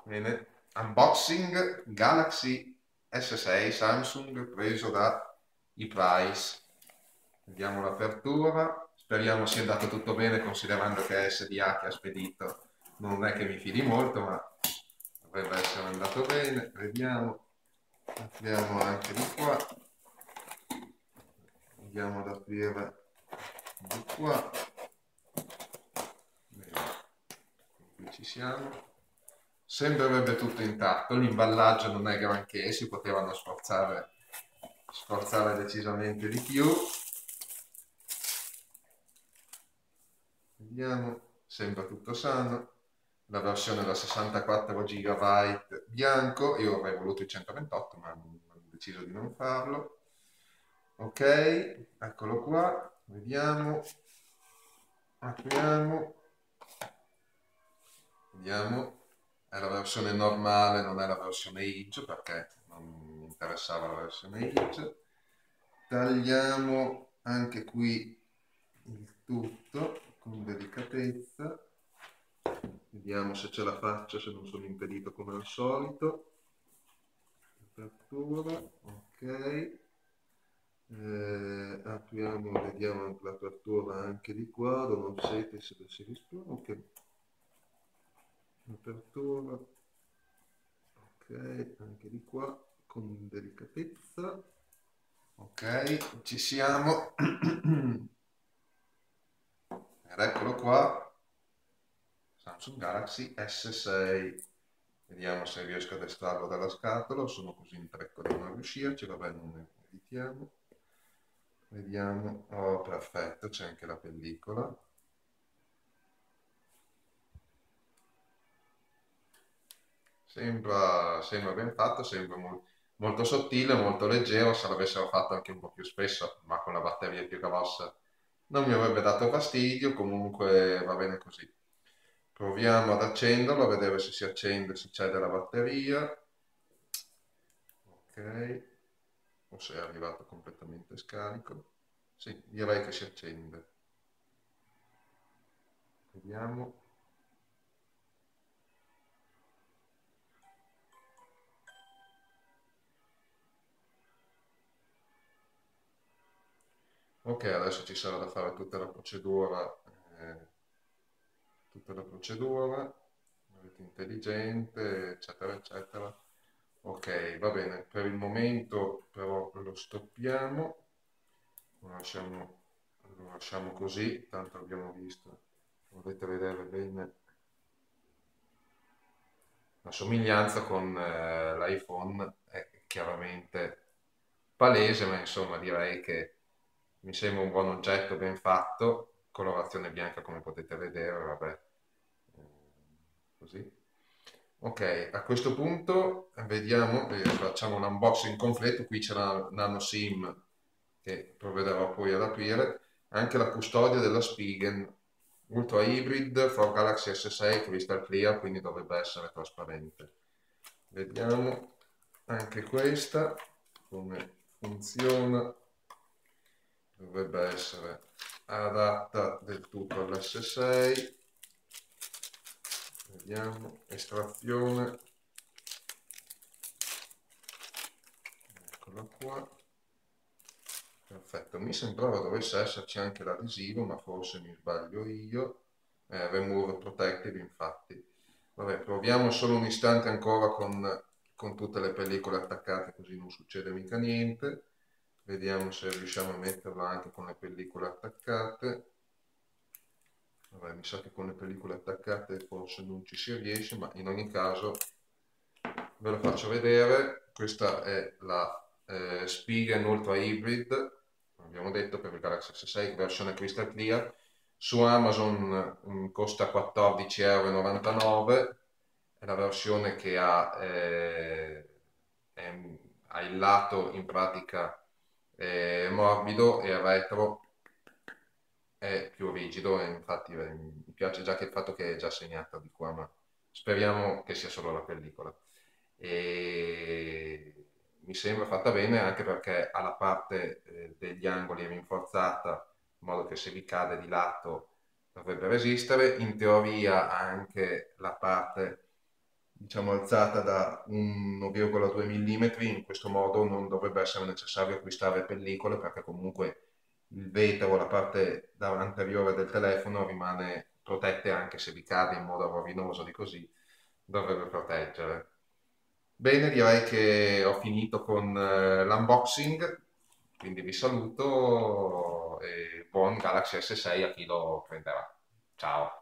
Bene, unboxing Galaxy S6 Samsung preso da ePrice. Vediamo l'apertura, speriamo sia andato tutto bene considerando che è SDA che ha spedito. Non è che mi fidi molto, ma dovrebbe essere andato bene. Vediamo, apriamo anche di qua, andiamo ad aprire di qua. Bene, qui ci siamo. Sembrerebbe tutto intatto, l'imballaggio non è granché, si potevano sforzare decisamente di più. Vediamo, sembra tutto sano. La versione da 64 GB bianco, io avrei voluto il 128 ma ho deciso di non farlo. Ok, eccolo qua, vediamo, apriamo, vediamo. È la versione normale, non è la versione Edge perché non mi interessava la versione Edge. Tagliamo anche qui il tutto con delicatezza. Vediamo se ce la faccio, se non sono impedito come al solito. Apertura, ok. Apriamo, vediamo anche l'apertura anche di qua, non siete se si risponde. Ok. Apertura, ok, anche di qua con delicatezza. Ok, ci siamo. Ed eccolo qua, Samsung Galaxy S6. Vediamo se riesco ad estrarlo dalla scatola, sono così in trecco da non riuscirci, vabbè non ne editiamo. Vediamo, oh perfetto, c'è anche la pellicola. Sembra ben fatto, sembra molto sottile, molto leggero. Se l'avessero fatto anche un po' più spesso, ma con la batteria più grossa, non mi avrebbe dato fastidio. Comunque va bene così. Proviamo ad accenderlo, a vedere se si accende, se c'è della batteria. Ok, o se è arrivato completamente scarico. Sì, direi che si accende. Vediamo. Ok, adesso ci sarà da fare eh, tutta la procedura, rete intelligente, eccetera, eccetera. Ok, va bene, per il momento però lo stoppiamo, lo lasciamo, lo lasciamo così, tanto abbiamo visto, potete vedere bene la somiglianza con l'iPhone, è chiaramente palese, ma insomma direi che mi sembra un buon oggetto ben fatto, colorazione bianca come potete vedere, vabbè, eh, così. Ok, a questo punto vediamo, facciamo un unboxing completo, qui c'è la nano SIM che provvederò poi ad aprire, anche la custodia della Spigen Ultra Hybrid for Galaxy S6 Crystal Clear, quindi dovrebbe essere trasparente. Vediamo anche questa, come funziona, dovrebbe essere adatta del tutto all'S6. Vediamo, estrazione, eccola qua, perfetto, mi sembrava dovesse esserci anche l'adesivo, ma forse mi sbaglio io. Remove Protective infatti. Vabbè, proviamo solo un istante ancora con tutte le pellicole attaccate, così non succede mica niente. Vediamo se riusciamo a metterla anche con le pellicole attaccate. Vabbè, mi sa che con le pellicole attaccate forse non ci si riesce, ma in ogni caso ve lo faccio vedere. Questa è la Spigen Ultra Hybrid, abbiamo detto per il Galaxy S6 versione Crystal Clear. Su Amazon costa 14,99 €, è la versione che ha il lato in pratica morbido e il retro è più rigido, e infatti mi piace già che il fatto che è già segnata di qua, ma speriamo che sia solo la pellicola. E mi sembra fatta bene anche perché ha la parte degli angoli rinforzata, in modo che se vi cade di lato dovrebbe resistere. In teoria ha anche la parte diciamo, alzata da 1,2 mm, in questo modo non dovrebbe essere necessario acquistare pellicole perché comunque il vetro, la parte anteriore del telefono rimane protette anche se vi cade in modo rovinoso di così, dovrebbe proteggere. Bene, direi che ho finito con l'unboxing, quindi vi saluto e buon Galaxy S6 a chi lo prenderà. Ciao!